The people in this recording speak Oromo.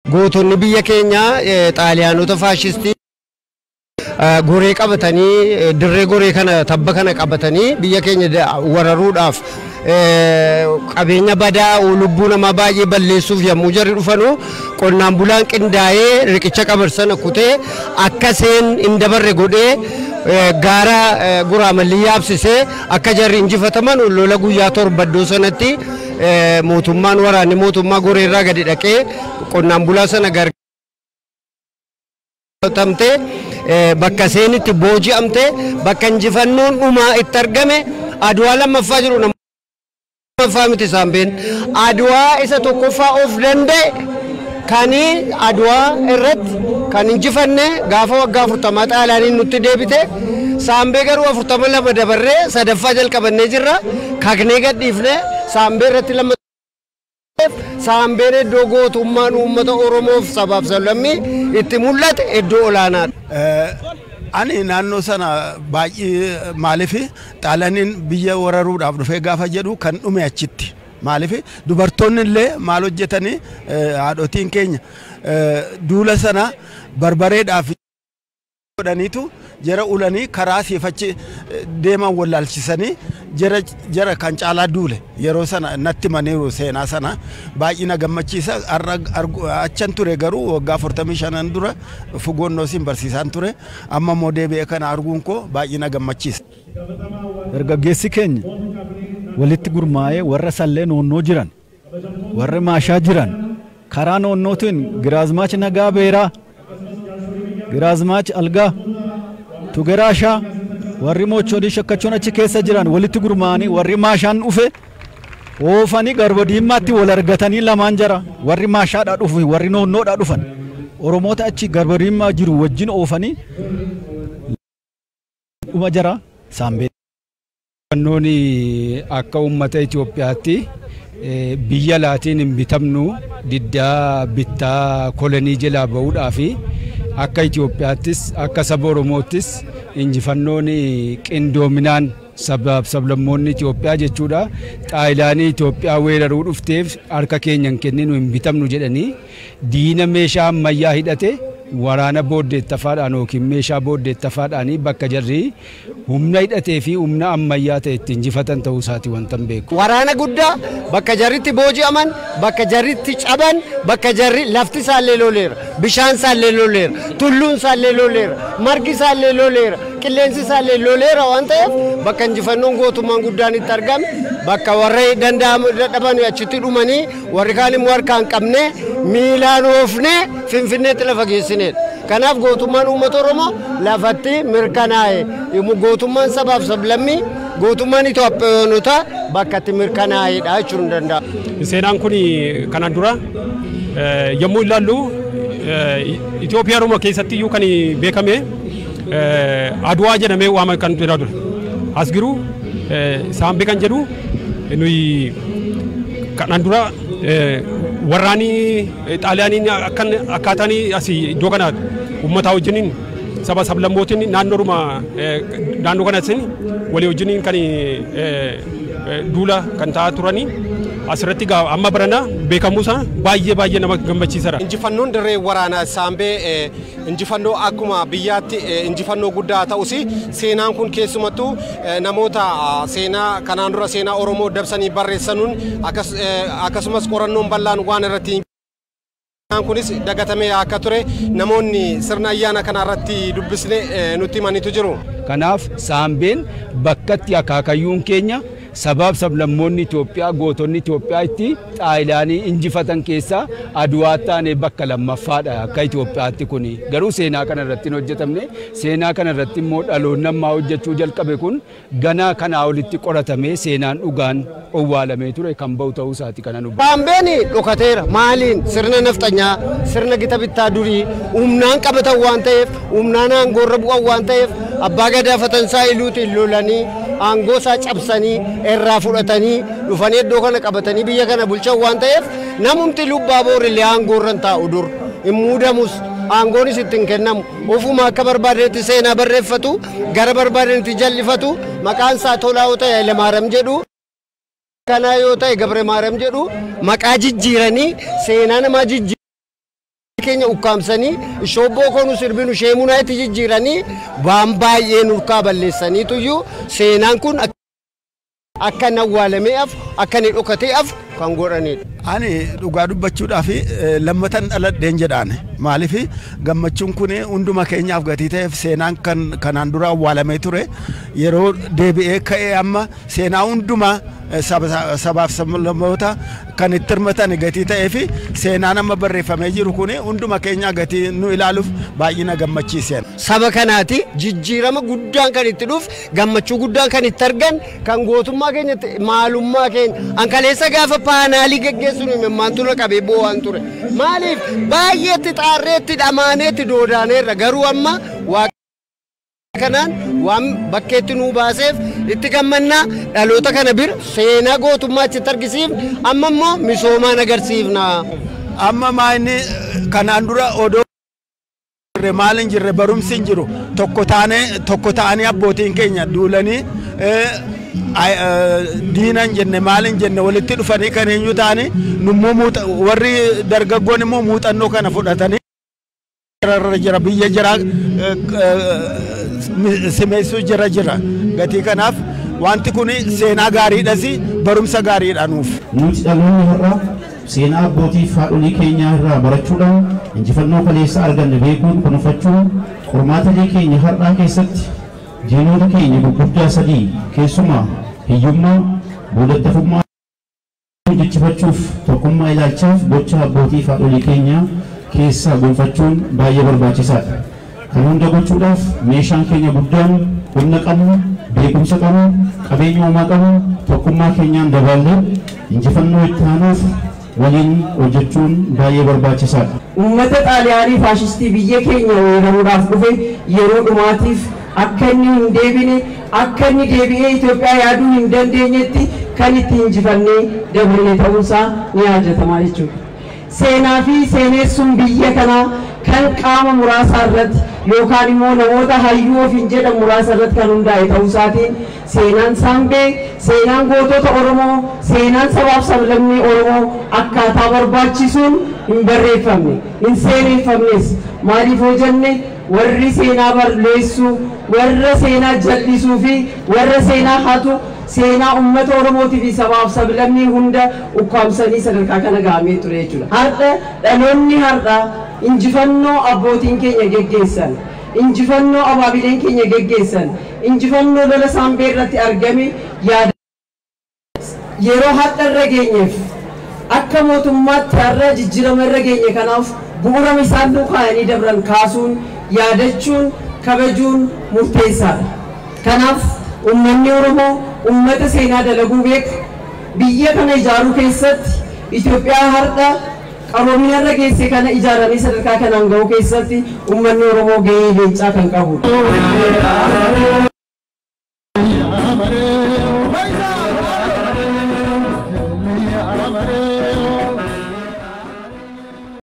Gootonni biyya keenya xaaliyaanota faashistii goree qabatanii dirree goree kana tabba kana qabatanii biyya keenya wararuudhaaf qabeenya badaa lubbuu namaa baay'ee balleessuuf yommuu jarri dhufanu qonnaan bulaan qindaa'ee riqicha qabarsana kutee akka seen hin dabarre godhee gaara guraamallee yaabsisee akka jarri injifataman lola guyyaa torbaddoo sanatti mootummaan waraanni mootummaa goreerraa gadi dhaqee qonnaan bulaa sana gargaaramte bakka seenitti booji'amte bakka injifannoon dhumaa itti argame Adwaa lammaffaa jiru lammaffaa miti Saambeen Adwaa isa tokkoffaa of danda'e kani Adwaa irratti kan injifanne gaafa waggaa 40 xaaliyaaniin nutti deebite Saambee garuu 42 dabarree sadaffaa jalqabannee jirra kagnee gadhiifne Saambee irratti lamma Saambeen iddoo gootummaan uummata Oromoof sabaaf sablammii itti mul'ate iddoo olaanaadha. Ani naannoo sana baay'ee maaliif xaaliyaaniin biyya wararuudhaaf dhufee gaafa jedhu kan dhume achitti maaliif dubartoonni illee maal hojjetanii haadhotiin keenya duula sana barbareedhaaf godhaniitu jara ulanii karaa siifachi deeman wallaalchisanii jara kan caalaa duule yeroo sana natti maniiru seenaa sana baay'ina gammachiisa achan ture garuu waggaa 45 dura fugoonnoosin barsiisaan ture amma immoo deebi'ee kana arguun koo baay'ina gammachiisa. Dargaggeessi keenya walitti gurmaa'ee warra sallee noonnoo jiran warra maashaa jiran karaa noonnootiin Giraazmaach Nagaa Beeraa Giraazmaach Algaa Tugeraashaa warri mochoodii shakkachuun achi keessa jiran walitti gurmaa'anii warri maashaan dhufe oofanii garba diimaatti wal argatanii lamaan jara warri maashaadhaa dhufu warri noonnoodhaa dhufan Oromoota achi garba diimaa jiru wajjin oofanii dhuma jara Saambee. Wannooni akka uummata Itoophiyaatti biyya laatiin hin bitamnu diddaa bittaa kolonii jalaa ba'uudhaafi akka Itoophiyaattis akka saba Oromoottis injifannoon qindoominaan sabaaf sablammoonni Itoophiyaa jechuudha xaaliyaanii Itoophiyaa weeraruu dhufteef harka keenyan kenninu hin bitamnu jedhanii diina meeshaa ammayyaa hidhate waraana booddeettafaadhaan yookiin meeshaa booddeettafaadhaan bakka jarri humna hidhatee fi humna ammayyaa ta'e itti injifatan ta'uu isaati wantan beeku. Waraana guddaa bakka jarritti booji'aman bakka jarritti caban bakka jarri lafti isaallee loleera bishaan isaallee loleera tulluun isaallee loleera margi isaallee loleera qilleensi isaallee loleera waan ta'eef bakka injifannoon gootummaan guddaan itti argame bakka warra danda'amu dadhaban achitti dhumanii warri kaan immoo harkaan qabne miilaan oofne Finfinneetti lafa geessinedha. Kanaaf gootummaan uummata Oromoo lafatti mirkanaa'e gootummaan sabaaf sablammii gootummaan Itoophiyaanotaa bakkatti mirkanaa'edha jechuun ni danda'a. Seenaan kun kanaan dura yommuu ilaallu Itoophiyaa Oromoo keessatti iyyuu kan beekame Adwaa jedhamee waamame kan jedhaa ture. As garuu Saambee kan jedhu nuyi kanaan dura warraanii xaaliyaaniin akkaataan asii iddoo kana uummataa wajjiniin saba sablammootiin naannoo kanatti walii wajjiniin kan duula kan ta'aa turanii asirratti amma barana beekamuusa baay'ee nama gammachiisaadha. Injifannoon dirree waraanaa Saambee injifannoo akkuma biyyaatti injifannoo guddaa ta'us seenaan kun keessumattuu namoota seenaa kanaan dura seenaa Oromoo dabsanii barreessanuun akkasumas qorannoon bal'aan waan irratti kunis dagatamee akka ture namoonni sirna ayyaana kana irratti dubbisne nutti himaniitu jiru. Kanaaf Saambeen bakkatti akaakayyuun keenya sabaaf sablammoonni Itoophiyaa gootonni Itoophiyaa itti xaaliyaanii injifatan keessaa Adwaa taanee bakka lammaffaadha akka Itoophiyaatti kuni garuu seenaa kana irratti hin hojjetamne seenaa kana irratti immoo dhaloonni ammaa hojjechuu jalqabe kun ganaa kanaa olitti qoratamee seenaan dhugaan owwaalamee ture kan ba'u ta'uu isaati kana nu. Saambeen dhokateera maaliin sirna nafxanyaa sirna gita bittaa durii humnaan qabatan waan ta'eef humnaan aangoorra bu'an waan ta'eef abbaa gadaa Fatansaa Iluutiin lolanii aangoo isaa cabsanii irraa fudhatanii dhufanii iddoo kana qabatanii biyya kana bulchan waan ta'eef namumti lubbaa boorilee aangoorra taa'u dur hin muudamus aangoonis ittiin kennamu ofuma akka barbaadetti seenaa barreeffatu gara barbaadetti jallifatu maqaan isaa Tolaa yoo ta'e Hayilemaariyaam jedhu kanaa yoo ta'e Gabre Maariyaam jedhu maqaa jijjiiranii seenaa namaa jijjiiranii keenya ukkaamsanii shobboo koonu sirbinu sheemunaa itti jijjiiranii waan baay'ee nurkaa balleessaniituyyuu seenaan kun akka nawwaalameef akka ni dhokateef kan godhanidha. Ani dhugaa dubbachuudhaaf lammatan dhaladheen jedhaan maaliif gammachuun kun hunduma keenyaaf gatii ta'eef seenaan kanaan dura awwaalamee ture yeroo deebi'ee ka'ee amma seenaa hunduma sabaaf sablammoota kan itti hirmatan gatii ta'eef seenaan amma barreeffamee jiru kun hunduma keenya gatii nu ilaaluuf baay'ina gammachiiseen. Saba kanaati jijjiirama guddaan kan itti dhuuf gammachuu guddaan kan itti argan kan gootummaa keenyatti maalummaa keenya ankaleessa gaafa paanaalii geggeessuun himammaantu qabee boo'aan ture maaliif baay'eetti xaarreetti dhamaaneetti doodaaneerra garuu amma kanaan waan bakkeetti nuu baaseef itti gammannaa dhaloota kana bira seenaa gootummaa achitti argisiif amma immoo misoomaan agarsiifna. Amma maayini kanaan dura odoo maal hin jirre barumsi hin jiru tokko ta'anii abbootiin keenya duulanii diinan jenne maalin jenne walitti dhufanii kan eenyu ta'anii nummoo warri dargaggoon immoo muuxannoo kana fudhatanii jira biyya jira simeessuu jira gatii kanaaf wanti kun seenaa gaariidhas barumsa gaariidha nuuf. Nuti dhaloonni har'a seenaa abbootii fi haadholii keenyaa irraa barachuudhaan injifannoo kaleessa arganne beekuun kunuunfachuun qormaatalee keenya har'aa keessatti diinota keenya gurguddaa sadii keessumaa hiyyummaa boodattafummaa jijjiifachuuf tokkummaa ilaalchaaf gocha abbootii fi haadholii keenyaa keessaa gonfachuun baay'ee barbaachisaadha. Kan hunda gochuudhaaf meeshaan keenya guddaan humna qabnu, beekumsa qabnu, qabeenya uumaa qabnu tokkummaa keenyaan dabaallee injifannoo itti aanuuf waliin hojjechuun baay'ee barbaachisaadha. Uummata xaaliyaanii faashistii biyya keenya weeraruudhaaf dhufe yeroo dhumaatiif akka inni hin deebine akka inni deebi'ee Itoophiyaa yaaduu hin dandeenyetti kan itti injifannee dabrine ta'uusaa ni yaadatamaa jechuudha. Seenaa fi seenessuun biyya kanaa kan qaama muraasaa irratti yookaan immoo namoota hayyuu ofiin jedhan muraasa irratti kan hundaa'e ta'uusaatiin seenaan Saambee, seenaan gootota Oromoo, seenaan sabaaf sablammii Oromoo akkaataa barbaachisuun hin barreeffamne, hin seeneffamnes. Maaliif hoo jenne warri seenaa balleessuu, warra seenaa jallisuu fi warra seenaa hatu seenaa uummata Oromootii fi sabaaf sablammii hunda ukkaamsanii sadarkaa kana gahamee ture jechuudha. Har'a dhaloonni har'a injifannoo abbootiin keenya geggeessan, injifannoo abaabileen keenya geggeessan, injifannoo lola Saambee irratti argame yaada yeroo har'a irra geenyeef akka mootummaatti har'a jijjiirama irra geenye kanaaf bu'uura isaan kaayanii dabran kaasuun yaadachuun kabajuun murteessaadha. Kanaaf uummanni Oromoo ummata seenaa dalaguu beeku biyya kana ijaaruu keessatti Itoophiyaa har'a qaroomina irra geesse kana ijaaranii sadarkaa kanaan ga'uu keessatti uummanni Oromoo gahee leencaa kan qabudha.